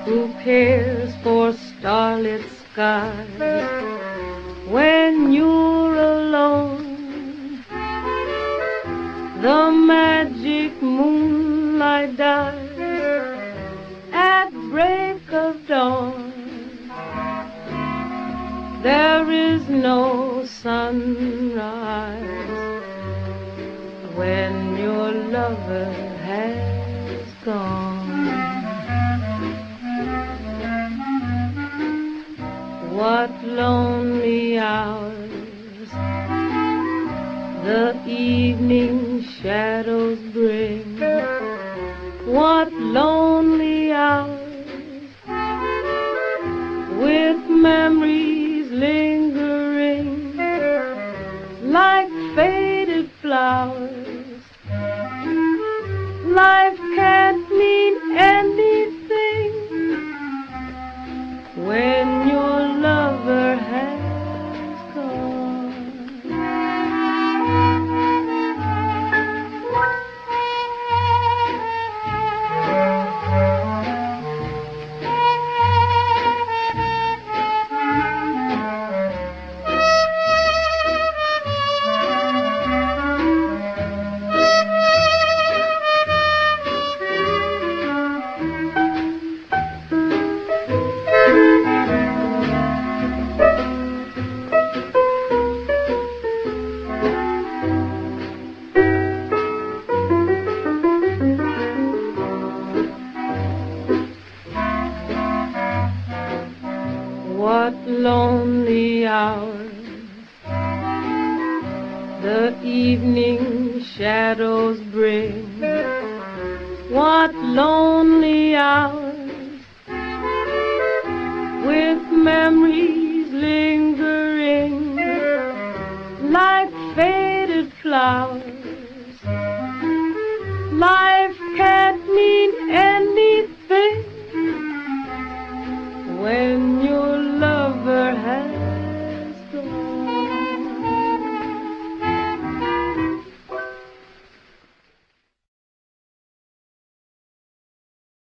Who cares for starlit skies when you're alone? The magic moonlight dies at break of dawn. There is no sunrise when your lover has gone. What lonely hours the evening shadows bring. What lonely hours with memories lingering like faded flowers. Life can't mean anything when your lover has gone. What lonely hours the evening shadows bring. What lonely hours with memories lingering like faded flowers. Life can't mean anything